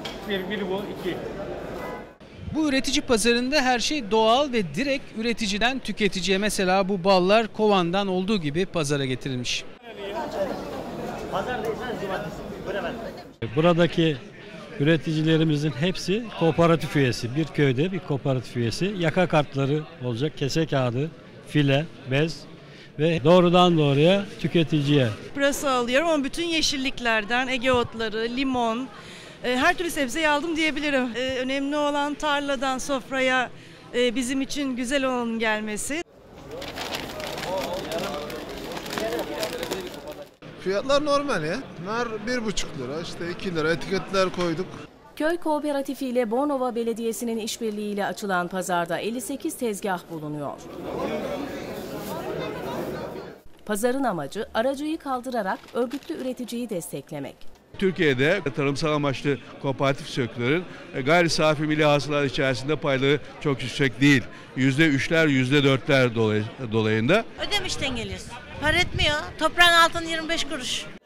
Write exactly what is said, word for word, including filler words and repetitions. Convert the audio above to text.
Bir, biri bu, iki. Bu üretici pazarında her şey doğal ve direkt üreticiden tüketiciye. Mesela bu ballar kovandan olduğu gibi pazara getirilmiş. Buradaki üreticilerimizin hepsi kooperatif üyesi. Bir köyde bir kooperatif üyesi. Yaka kartları olacak, kese kağıdı, file, bez ve doğrudan doğruya tüketiciye. Pırasa alıyorum ama bütün yeşilliklerden Ege otları, limon, her türlü sebzeyi aldım diyebilirim. Önemli olan tarladan sofraya bizim için güzel olanın gelmesi. Fiyatlar normal ya. Nar bir buçuk lira, işte iki lira, etiketler koyduk. Köy Kooperatifi ile Bornova Belediyesi'nin işbirliğiyle açılan pazarda elli sekiz tezgah bulunuyor. Pazarın amacı aracıyı kaldırarak örgütlü üreticiyi desteklemek. Türkiye'de tarımsal amaçlı kooperatif sektörün gayri safi milli hasılat içerisinde payları çok yüksek değil. Yüzde üçler, yüzde dörtler dolayında. Ödemişten geliyoruz. Para etmiyor. Toprağın altın yirmi beş kuruş.